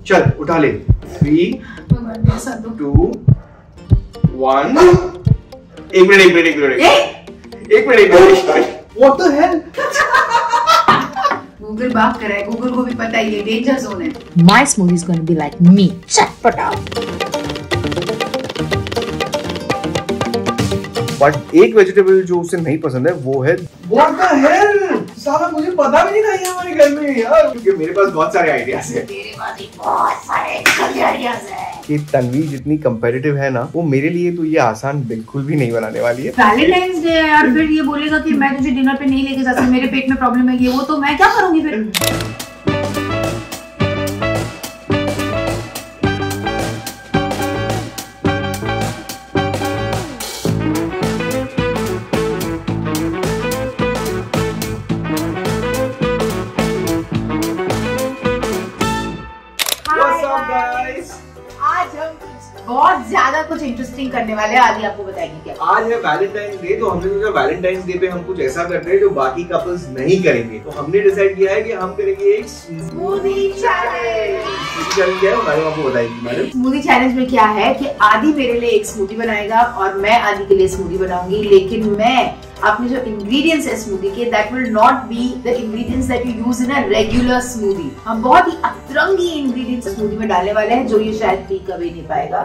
चल उठा ले। 3 2 1। एक मिनट। What the hell? गूगल बात कर रहा है, गूगल को भी पता है ये डेंजर जोन है। My smoothie is going to be like me. चटपटा। बट एक वेजिटेबल जो उसे नहीं पसंद है वो है What the hell? साला मुझे पता भी नहीं था ये हमारे घर में यार, क्योंकि मेरे पास बहुत सारे आइडियाज हैं। तेरे पास भी बहुत सारे आइडियाज हैं। कि तन्वी जितनी कंपैरेटिव है ना, वो मेरे लिए तो ये आसान बिल्कुल भी नहीं बनाने वाली है। वैलेंटाइंस डे है और फिर ये बोलेगा कि मैं तुझे डिनर पे नहीं लेके जा सकती, मेरे पेट में प्रॉब्लम है ये वो, तो मैं क्या करूंगी फिर? आज हम बहुत ज्यादा कुछ इंटरेस्टिंग करने वाले हैं। आदि आपको बताएंगे क्या? आज है वैलेंटाइंस डे, तो हमने सोचा वैलेंटाइंस डे पे हम कुछ ऐसा करते हैं जो बाकी कपल्स नहीं करेंगे। तो हमने डिसाइड किया है कि हम करेंगे एक स्मूदी चैलेंज। चैलेंज क्या है मैडम आपको बताएगी। मैडम स्मूदी चैलेंज में क्या है कि आदि मेरे लिए एक स्मूदी बनाएगा और मैं आदि के लिए स्मूदी बनाऊंगी, लेकिन मैं अपने जो इंग्रेडिएंट्स है स्मूदी के, that will not be the ingredients that you use in a regular smoothie. हम बहुत ही अतरंगी इंग्रेडिएंट्स स्मूदी में डालने वाले हैं जो ये शायद पी कभी नहीं पाएगा।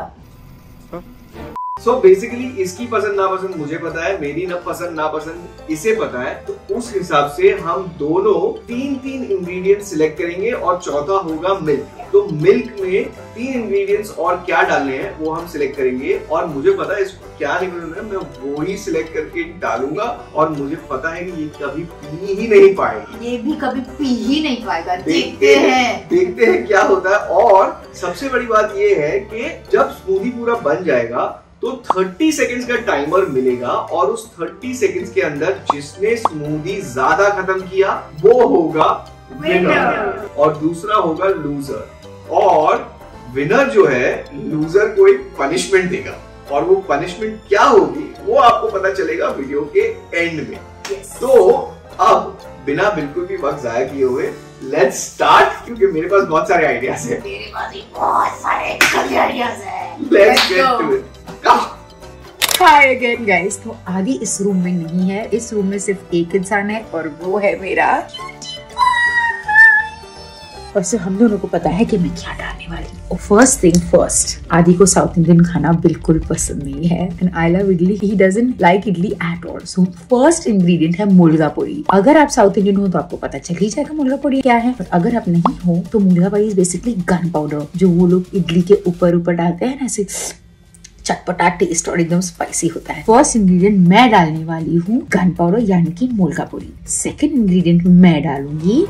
So basically इसकी पसंद नापसंद मुझे पता है, मेरी न पसंद नापसंद इसे पता है, तो उस हिसाब से हम दोनों 3 इंग्रेडिएंट्स सिलेक्ट करेंगे और चौथा होगा मिल्क। तो मिल्क में 3 इंग्रेडिएंट्स और क्या डालने हैं वो हम सिलेक्ट करेंगे, और मुझे पता है इसको क्या नहीं करना है, मैं वो ही सिलेक्ट करके डालूंगा, और मुझे पता है कि ये कभी पी ही नहीं पाएगी। ये भी कभी पी ही नहीं पाएगा। देखते हैं क्या होता है। और सबसे बड़ी बात ये है कि जब स्मूदी पूरा बन जाएगा तो 30 सेकंड्स का टाइमर मिलेगा, और उस 30 सेकंड्स के अंदर जिसने स्मूदी ज्यादा खत्म किया वो होगा विनर और दूसरा होगा लूजर। और विनर जो है लूजर को एक पनिशमेंट देगा, और वो पनिशमेंट क्या होगी वो आपको पता चलेगा वीडियो के एंड में। तो अब बिना बिल्कुल भी वक्त जाया किए हुए लेट्स स्टार्ट, क्योंकि मेरे पास बहुत सारे आइडियाज हैं। तेरे पास भी बहुत सारे आइडियाज हैं। Let's get to it. Hi again guys। तो आदि इस रूम में नहीं है, इस रूम में सिर्फ एक इंसान है और वो है मेरा। और सिर्फ हम दोनों को पता है कि मैं क्या डालने वाली हूँ। फर्स्ट थिंग फर्स्ट, आदि को साउथ इंडियन खाना बिल्कुल पसंद नहीं है, and I love idli, he doesn't like idli at all. So first ingredient है मुर्गा पोड़ी। अगर आप साउथ इंडियन हो तो आपको पता चल ही जाएगा मुर्गा पोड़ी क्या है, और अगर आप नहीं हो तो मुर्गा पोड़ी इज बेसिकली गन पाउडर, जो वो लोग इडली के ऊपर डालते हैं ना, ऐसे चटपटा टेस्ट और एकदम स्पाइसी होता है। फर्स्ट इंग्रेडिएंट मैं डालने वाली हूँ गन पाउडर यानी कि मुर्गा पोड़ी। सेकंड इंग्रेडिएंट मैं डालूंगी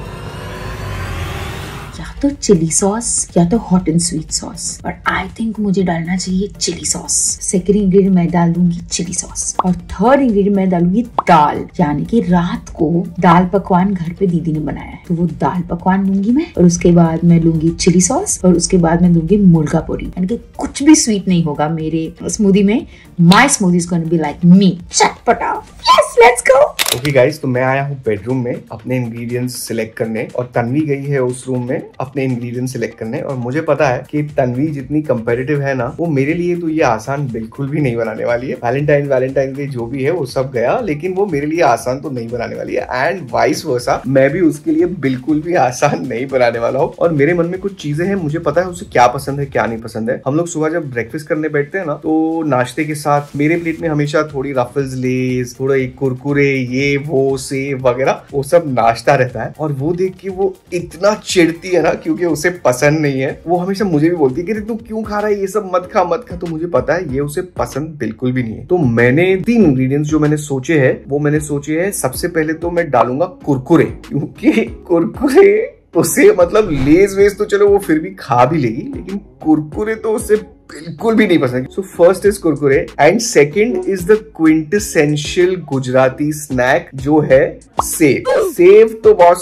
या तो चिली सॉस या तो हॉट एंड स्वीट सॉस, और आई थिंक मुझे डालना चाहिए चिली सॉस। सेकंड इंग्रेडिएंट मैं डाल दूंगी चिली सॉस, और थर्ड इंग्रेडिएंट मैं डालूंगी दाल, यानी कि रात को दाल पकवान घर पे दीदी ने बनाया है, तो वो दाल पकवान लूंगी मैं, और उसके बाद मैं लूंगी चिली सॉस, और उसके बाद मैं लूंगी मुर्गा पोड़ी। यानी कि कुछ भी स्वीट नहीं होगा मेरे स्मूदी में। My smoothie is gonna be like me, चटपटा। Yes, let's go. Okay guys, तो मैं आया हूँ बेडरूम में अपने इंग्रेडिएंट्स सिलेक्ट करने, और तन्वी गई है उस रूम में अपने इंग्रेडिएंट्स सिलेक्ट करने। और मुझे पता है कि तन्वी जितनी कंपैरेटिव है ना, वो मेरे लिए तो ये आसान बिल्कुल भी नहीं बनाने वाली है। वैलेंटाइन डे जो भी है वो सब गया, लेकिन वो मेरे लिए आसान तो नहीं बनाने वाली है, एंड वाइस वर्सा मैं भी उसके लिए बिल्कुल भी आसान नहीं बनाने वाला हूँ। और मेरे मन में कुछ चीजें हैं, मुझे पता है उसे क्या पसंद है क्या नहीं पसंद है। हम लोग सुबह जब ब्रेकफास्ट करने बैठते हैं ना, तो नाश्ते के साथ मेरे प्लेट में हमेशा थोड़ी रफल्स, लेज, थोड़ा कुरकुरे, ये वो सेव वगैरह, वो सब नाश्ता रहता है। और वो देख के वो इतना चिढ़ती है ना, क्योंकि उसे पसंद नहीं है। वो हमेशा मुझे भी बोलती है कि तू क्यों खा रहा है ये सब, मत खा मत खा। तो मुझे पता है ये उसे पसंद बिल्कुल भी नहीं है। तो मैंने 3 इंग्रेडिएंट्स जो मैंने सोचे हैं, वो मैंने सोचे हैं सबसे पहले तो मैं डालूंगा कुरकुरे, क्योंकि कुरकुरे उसे मतलब लेज वेज तो चलो वो फिर भी खा भी लेगी, लेकिन कुरकुरे तो उसे बिल्कुल भी नहीं पसंद। So first is Kurkure, and second is the quintessential Gujarati snack जो है सेव। सेव तो बॉस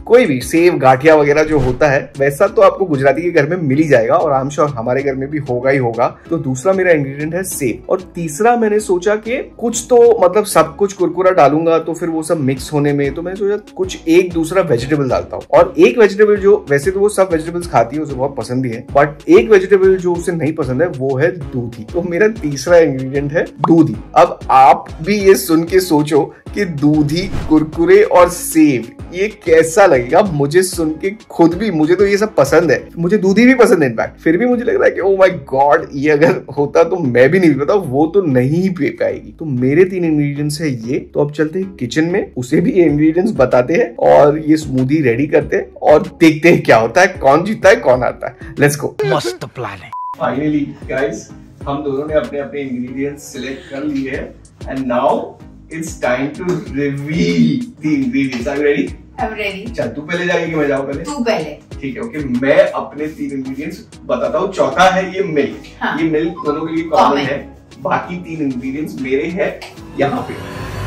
कोई भी सेव गाठिया वगैरह जो होता है वैसा तो आपको गुजराती के घर में मिल ही जाएगा, और आई एम श्योर हमारे घर में भी होगा ही होगा। तो दूसरा मेरा इंग्रेडिएंट है सेव। और तीसरा मैंने सोचा कि कुछ तो मतलब सब कुछ कुरकुरा डालूंगा तो फिर वो सब मिक्स होने में, तो मैंने सोचा कुछ एक दूसरा वेजिटेबल डालता हूँ। और एक वेजिटेबल जो वैसे तो वो सब वेजिटेबल्स खाती है, उसे बहुत पसंद भी है, बट एक वेजिटेबल जो उसे नहीं पसंद है वो है दूधी। तो मेरा तीसरा इंग्रेडिएंट है दूधी। अब आप भी ये सुन के सोचो कि दूधी, कुरकुरे और सेव ये कैसा लगेगा। मुझे सुन के खुद भी, मुझे तो ये सब पसंद है, मुझे दूधी भी पसंद है इनफैक्ट, फिर भी मुझे लग रहा है कि ओ माय गॉड, ये अगर होता तो मैं भी नहीं पता, वो तो नहीं पी पाएगी। तो मेरे 3 इंग्रेडिएंट्स है ये। तो अब चलते हैं किचन में, उसे भी ये इंग्रेडिएंट्स बताते हैं और ये स्मूदी रेडी करते हैं और देखते हैं क्या होता है, कौन जीतता है, कौन आता है। Let's go. मस्त प्लान है। फाइनली गाइस, हम दोनों ने अपने अपने इंग्रेडिएंट्स सिलेक्ट कर लिए हैं and now it's time to reveal the ingredients. Are you ready? I am ready. चल, तू पहले जाएगी कि मैं जाऊं पहले? तू पहले। ठीक है, ओके। मैं अपने 3 इंग्रेडिएंट्स बताता हूँ। चौथा है ये मिल्क। हाँ। ये मिल्क दोनों के लिए कॉमन है। बाकी 3 इंग्रेडिएंट्स मेरे हैं यहाँ पे।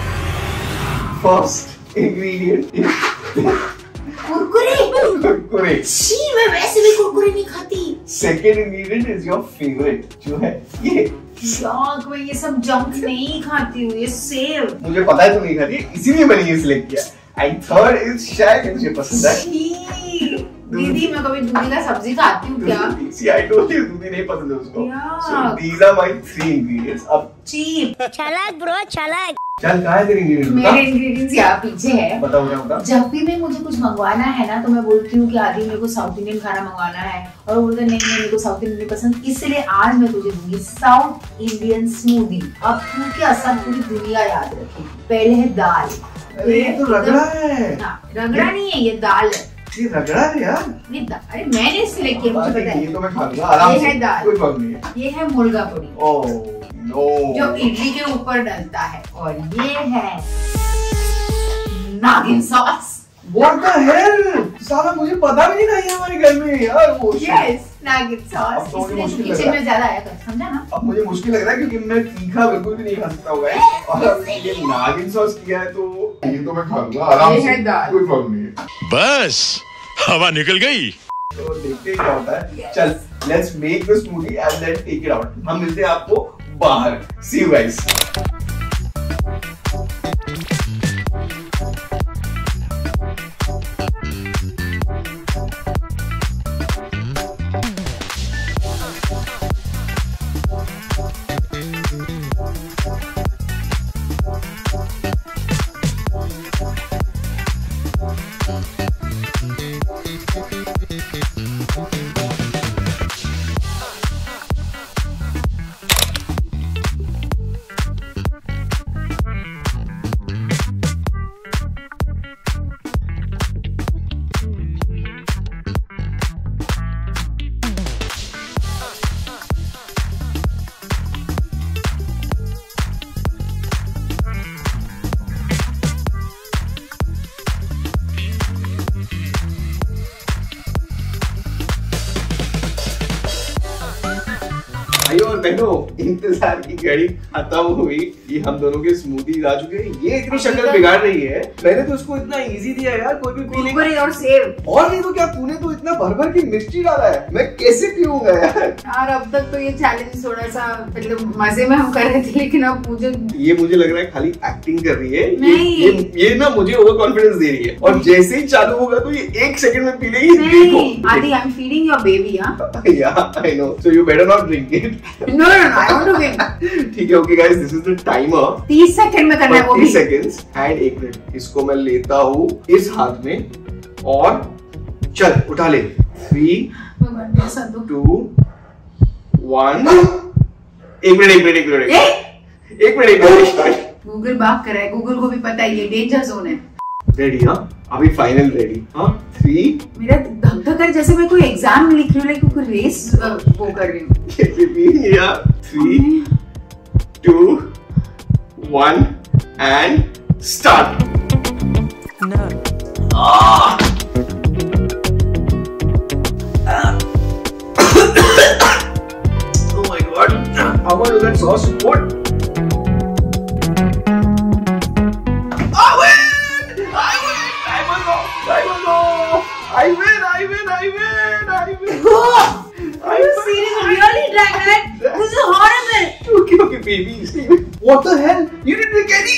First ingredient Kurkure. कुरकुरे। छी, मैं वैसे भी कुरकुरे नहीं खाती। Second ingredient is your favourite, जो है ये। शौक, मैं ये सब जंक नहीं खाती हूँ, ये सेव। मुझे पता है तुम नहीं खाती, इसीलिए मैंने ये सिलेक्ट किया। एंड थर्ड इज शायद मुझे पसंद है दीदी। मैं कभी दूधी का सब्जी खाती हूँ क्या? See, I told you, दूधी नहीं पसंद है उसको। So these are my 3 ingredients. अब चीप। चालाक ब्रो, चालाक। चल, कहाँ है तेरे इंग्रेडिएंट्स? मेरे इंग्रेडिएंट्स यहाँ पीछे है। बता। जब भी मैं मुझे कुछ मंगवाना है ना, तो मैं बोलती हूँ कि आदि मेरे को साउथ इंडियन खाना मंगवाना है, और वो बोलते हैं नहीं मेरे को साउथ इंडियन नहीं पसंद, इसलिए आज मैं तुझे दूंगी साउथ इंडियन स्मूदी। अब तू क्या, सब पूरी दुनिया याद रखेगी। पहले है दाल। अरे ये तो रगड़ा है। रगड़ा नहीं है, ये दाल है। ये रगड़ा है यार। ये दाल, अरे मैंने सिलेक्ट किया, मुझे पता है। ये तो मैं खा लूंगा आराम से। ये है दाल। कोई प्रॉब्लम नहीं है। ये है मुर्गा पोड़ी। Oh no. जो इडली के ऊपर डलता है। और ये है नागिन सॉस। What the hell? साला मुझे पता भी नहीं था ये हमारे घर में यार। वो Yes, नागिन अब सॉस। तो मुझे इसलिए मुश्किल लग किचन रहा में ज्यादा आया कर, समझा ना? अब मुझे मुश्किल लग रहा है क्योंकि मैं तीखा बिल्कुल भी नहीं खा सकता होगा, और अब ये नागिन सॉस किया है तो ये तो मैं खा लूंगा आराम ये से। है दाल। कोई प्रॉब्लम नहीं है। बस हवा निकल गई। तो देखते हैं क्या होता है। चल, let's make the smoothie and then take it out. हम मिलते हैं आपको बाहर। See you guys. भाइयों और बहनों, इंतजार की घड़ी खत्म हुई। ये हम दोनों के स्मूदी आ चुके हैं। ये इतनी शक्ल बिगाड़ रही है, मैंने तो इसको इतना इजी दिया यार, कोई भी पी लेगा। कुरकुरे और सेव। और नहीं तो क्या, तूने तो इतना भर भर के मिर्ची डाला है, मैं कैसे पीऊंगा यार। यार अब तक तो ये चैलेंज थोड़ा सा मतलब मजे में हम कर रहे थे, लेकिन अब मुझे लग रहा है खाली एक्टिंग कर रही है। नहीं। ये ना मुझे ओवर कॉन्फिडेंस दे रही है, और जैसे ही चालू होगा तो ये 1 सेकंड में पी लेगी। नहीं Aadi, I am feeding your baby. Yeah, I know. So you better not drink it. No, I want to win. ठीक है, okay guys, this is the timer. 30 second में करना है वो भी। 30 seconds and 1 मिनट। इसको मैं लेता हूँ इस हाथ में और चल उठा ले। 3, 2, 1। एक मिनट। गूगल बात कर रहा है, गूगल को भी पता है ये डेंजर जोन है। रेडी? हाँ, अभी फाइनल रेडी। हाँ, 3। मेरा धक धक कर जैसे मैं कोई एग्जाम में लिख रही हूँ, लाइक कोई रेस वो कर रही हूँ। 3, 2, 1 and start. Oh my god, how much was that sauce put? I win! Time was off! baby, Steven. What the hell? You didn't drink any.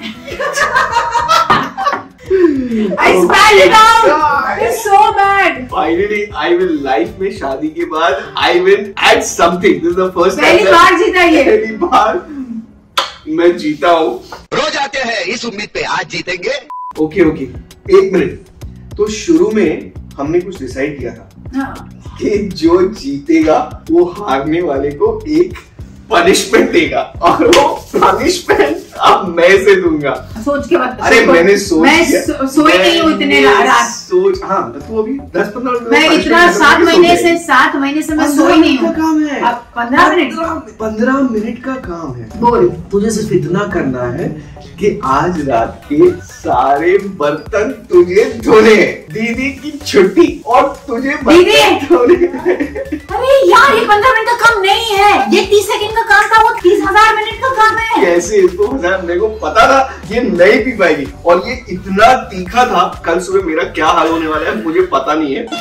I spelled it out. It's so bad. Finally, I will life में शादी के बाद I will add something. This is the first time. पहली बार जीता ये. पहली बार मैं जीता हूँ. रोज आते हैं इस उम्मीद पे आज जीतेंगे. ओके, एक मिनट. तो शुरू में हमने कुछ डिसाइड किया था कि जो जीतेगा वो हारने वाले को एक पनिशमेंट देगा और वो पनिशमेंट अब मैं से दूंगा. सोच के बाद. अरे मैंने सोच सोई नहीं हूँ इतने रात. सोच. हाँ तो अभी 10-15 मिनट. मैं इतना 7 महीने से मैं सोई नहीं हूँ. काम है. अब 15 मिनट का काम है. बोल. तुझे सिर्फ इतना करना है कि आज रात के सारे बर्तन तुझे धोने. दीदी की छुट्टी और तुझे दीदी धोने. अरे यार ये 15 मिनट का काम नहीं है. ये 30 सेकंड का काम था. वो 30,000 मिनट का काम है. कैसे इसको मेरे को पता था ये नहीं पी पाएगी और ये इतना तीखा था. कल सुबह मेरा क्या हाल होने वाला है मुझे पता नहीं है.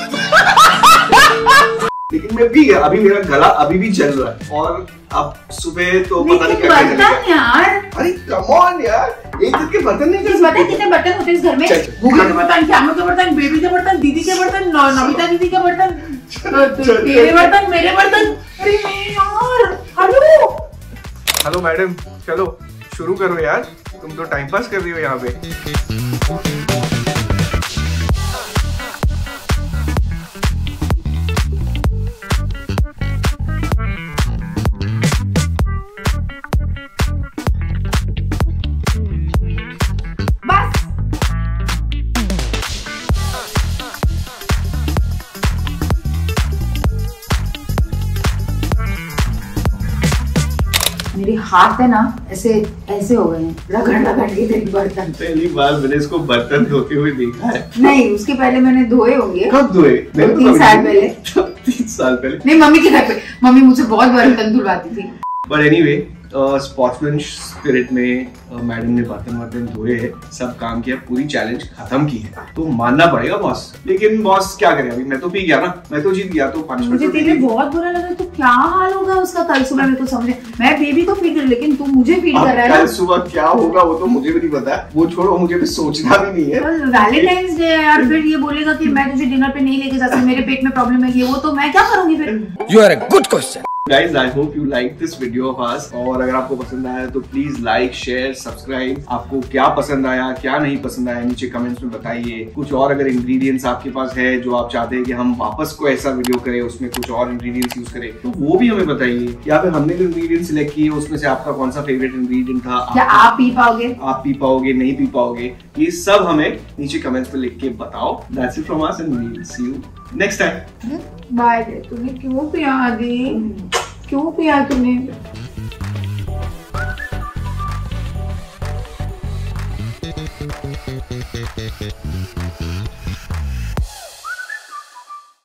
लेकिन मैं पी गया. अभी मेरा गला अभी भी जल रहा है और अब सुबह तो पता नहीं क्या करेगा यार. अरे कम ऑन यार. एक के बर्तन नहीं कर सकते. कितने बर्तन होते हैं इस घर में? गूगल के बर्तन, श्यामू के बर्तन, बेबी के बर्तन, दीदी के बर्तन, नमिता दीदी के बर्तन, तेरे बर्तन, मेरे बर्तन. अरे यार. हेलो मैडम, चलो शुरू करो यार. तुम तो टाइम पास कर रही हो यहाँ पे. मेरे हाथ है ना ऐसे हो गए हैं. रगड़ के तेरी बर्तन. पहली बार मैंने इसको बर्तन धोते हुए देखा है. नहीं उसके पहले मैंने धोए होंगे. कब धोए? 3 साल पहले. 3 साल पहले नहीं, मम्मी के घर पे. मम्मी मुझसे बहुत बर्तन धुलवाती थी. बट एनीवे स्पोर्ट्समैन स्पिरिट में मैडम ने बर्तन धोए हैं. सब काम किया, पूरी चैलेंज खत्म की है. तो मानना पड़ेगा बॉस. लेकिन बॉस क्या करे, अभी मैं तो पी गया ना. मैं तो जीत गया. तो मुझे तेरे बहुत बुरा लगा. तो क्या हाल होगा उसका कल सुबह. मेरे को समझे. मैं बेबी को फीड कर, लेकिन तू मुझे फीड कर रहा है. कल सुबह क्या होगा वो तो मुझे भी नहीं पता. वो छोड़ो, मुझे भी सोचना भी नहीं है. वैलेंटाइंस डे है यार. फिर ये बोलेगा कि मैं तुझे डिनर पे नहीं लेके जा सकती, मेरे पेट में प्रॉब्लम है. ये वो तो मैं क्या करूंगी फिर. You are a good question. Guys, I hope you like this video of us. और अगर आपको पसंद आया तो प्लीज लाइक, शेयर, सब्सक्राइब. आपको क्या पसंद आया, क्या नहीं पसंद आया, नीचे कमेंट्स में बताइए. कुछ और अगर इंग्रेडिएंट्स आपके पास है जो आप चाहते हैं कि हम वापस को ऐसा वीडियो करें, उसमें कुछ और इंग्रेडिएंट्स यूज करें, तो वो भी हमें बताइए. या फिर हमने जो इंग्रेडिएंट सिलेक्ट किए उसमें से आपका कौन सा फेवरेट इंग्रेडिएंट था. क्या आप पी पाओगे, नहीं पी पाओगे, ये सब हमें नीचे कमेंट्स में लिख के बताओ. That's it from us and we will see you next time. Bye. तूने क्यों पिया आदि? क्यों पिया तूने?